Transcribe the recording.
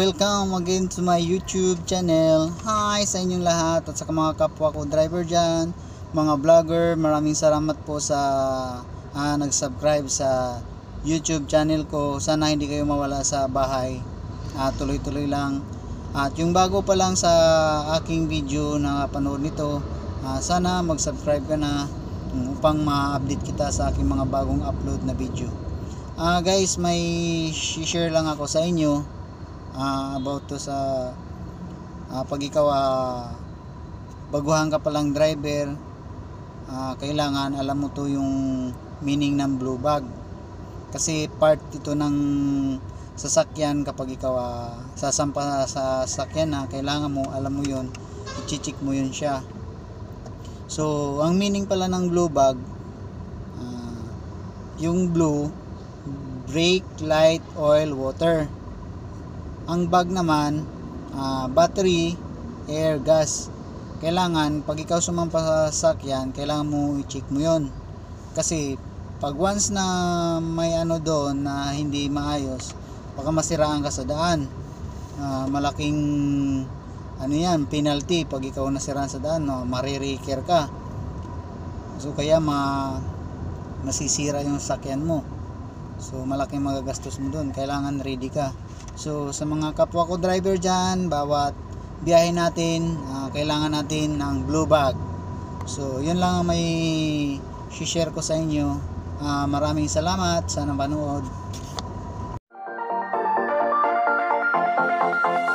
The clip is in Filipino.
welcome again to my YouTube channel. Hi sa inyong lahat at sa mga kapwa ko driver dyan, mga vlogger. Maraming salamat po sa nag-subscribe sa YouTube channel ko. Sana hindi kayo mawala sa bahay. Tuloy-tuloy lang. At yung bago pa lang sa aking video na panood nito, sana mag-subscribe ka na upang ma-update kita sa aking mga bagong upload na video. Guys, may share lang ako sa inyo about to sa pag ikaw baguhan ka palang driver, kailangan alam mo to yung meaning ng blue bag, kasi part ito ng sasakyan. Kapag ikaw sasampa sa sasakyan kailangan mo alam mo yun, i-check mo yun siya. So ang meaning pala ng blue bag, yung blue, brake, light, oil, water. Ang bag naman, battery, air, gas. Kailangan pag ikaw sumampa sa sasakyan, kailangan mo i-check mo yun, kasi pag once na may doon na hindi maayos, baka masiraan ka sa daan. Malaking yan, penalty pag ikaw nasiraan sa daan, marireker ka. So kaya masisira yung sasakyan mo. So malaking magagastos mo doon, kailangan ready ka. So sa mga kapwa ko driver dyan, bawat biyahe natin, kailangan natin ng blue bag. So yun lang ang may share ko sa inyo. Maraming salamat sa napanood.